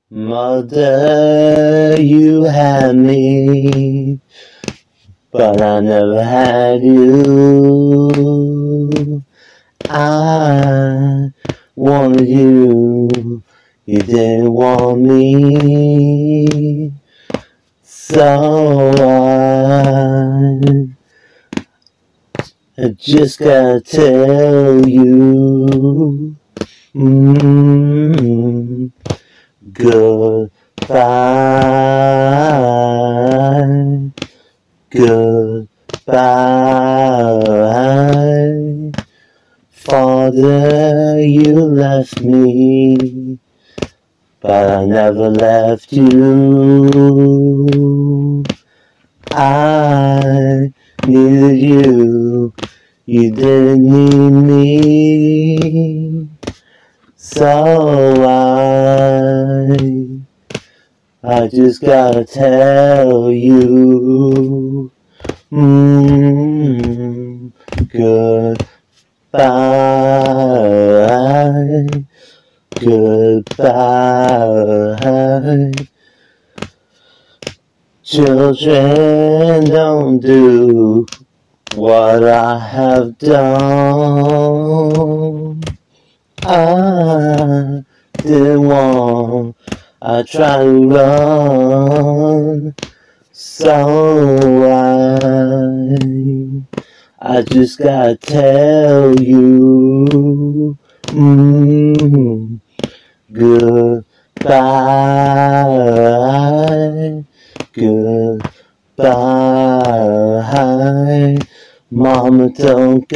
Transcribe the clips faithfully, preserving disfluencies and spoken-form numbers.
Mother, you had me, but I never had you. I wanted you, you didn't want me. So I, I just gotta tell you, mm, goodbye, goodbye. Father, you left me, but I never left you. I needed you, you didn't need me. So I, I just gotta tell you, mm, goodbye, goodbye. Children, don't do what I have done. I didn't want, I tried to run. So I, I just gotta tell you, mm, goodbye, goodbye. Mama, don't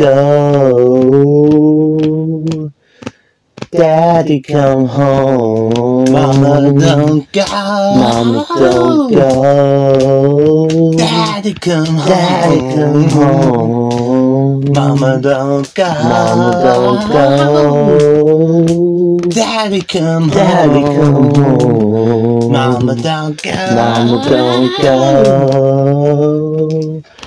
go. Daddy, come home. Mama, don't go. Mama, don't go. Daddy, come home. Daddy, come home. Mama, don't go. Mama, don't go. Daddy, come Daddy, home. come home. Mama, don't go. Mama, don't go.